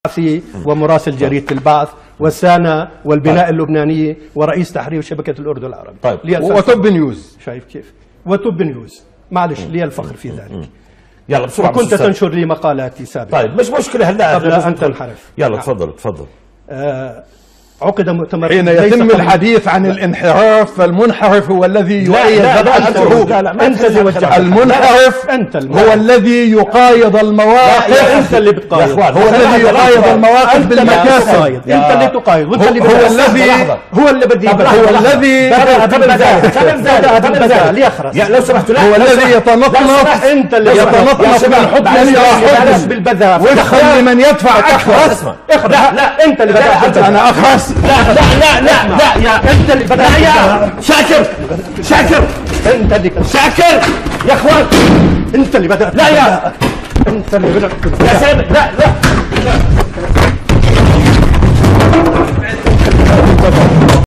الصحفي ومراسل جريدة البعث والسانة والبناء اللبنانية ورئيس تحرير شبكة الأردن العربي. طيب وتوب نيوز، شايف كيف؟ وتوب نيوز، معلش لي الفخر في ذلك. يلا بسرعة. وكنت تنشر لي مقالاتي سابقا. طيب مش مشكلة هلا قبل أن تنحرف. يلا تفضل تفضل. عقد مؤتمر حين يتم الحديث عن الانحراف فالمنحرف هو الذي يؤيد الحروب. أنت اللي وجهت. المنحرف هو الذي يقايض المواقف. أنت اللي بتقايض. هو الذي يقايض المواقف بالمكاسب. أنت اللي تقايض. هو الذي هو اللي بدي هو الذي لو سمحت هو الذي يتنطلق. أنت اللي يتنطلق من حكم بالبذاء وفق لمن يدفع أكثر. لا أنت اللي بدأت. أنا أخرس. لا يا انت اللي بدأت. يا شاكر انت اللي شاكر يا اخوان. انت اللي بدأت. لا يا انت اللي بدأت يا سامي. لا